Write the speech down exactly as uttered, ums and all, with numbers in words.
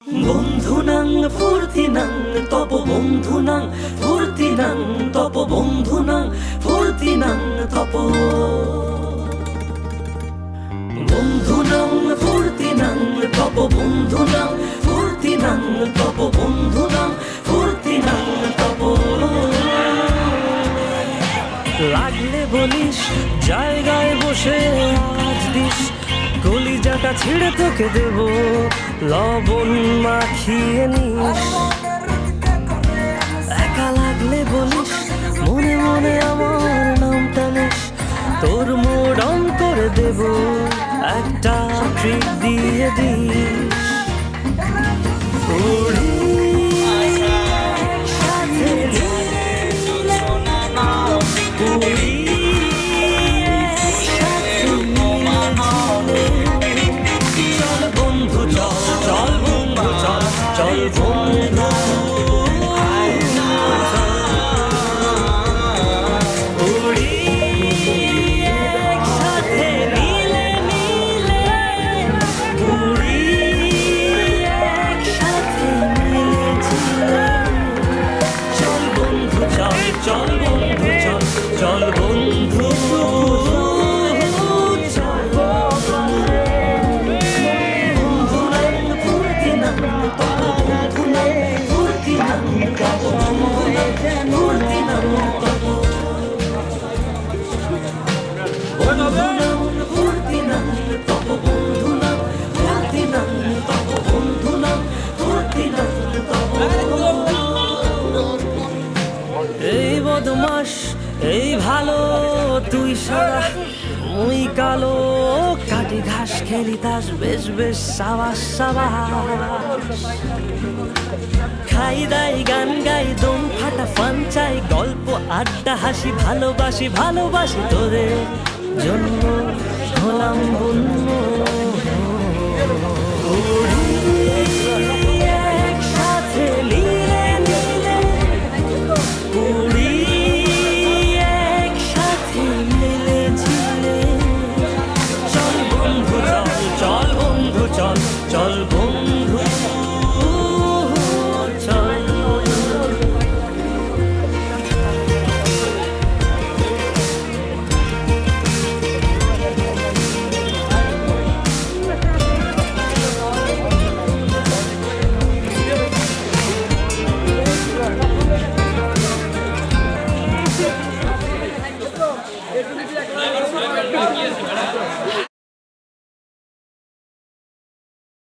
বন্ধুনাং ফুর্তিনাং তপ বন্ধুনাং ফুর্তিনাং তপ বন্ধুনাং ফুর্তিনাং তপ বন্ধুনাং ফুর্তিনাং তপ বন্ধুনাং ফুর্তিনাং তপ বন্ধুনাং ফুর্তিনাং তপ লাগলে বলিস জায়গায় বসে আজ দিস কলিজাটা ছিঁড়ে তোকে দেব লবণ মাখিয়ে নিস একা লাগলে বলিস মনে মনে আমার নামটা নিস তোর মুড অন করে দেব একটা ট্রিট দিয়ে দিস উড়ি একসাথে উড়ি চল বন্ধু চল চল বন্ধু চল চল বন্ধু চল বন্ধু চল চল বন্ধু বন্ধুনাং ফুর্তিনাং তপ বন্ধুনাং ফুর্তিনাং তপ বন্ধুনাং ফুর্তিনাং তপ বন্ধুনাং ফুর্তিনাং তপ বন্ধুনাং ফুর্তিনাং তপ বন্ধুনাং ফুর্তিনাং তপ এই বদমাস এই ভালো তুই সারা মুই কালো কাটি ঘাস খেলি তাস বেশ বেশ সাবাস সাবাস খাই দাই গান গাই দম ফাটা ফান চাই গল্প আড্ডা হাসি ভালোবাসি ভালোবাসি তোদের জন্য হলাম বন্য একসাথে লীলে নীলে উড়ি একসাথে মিলে ঝিলে চল বন্ধু চল চল বন্ধু চল চল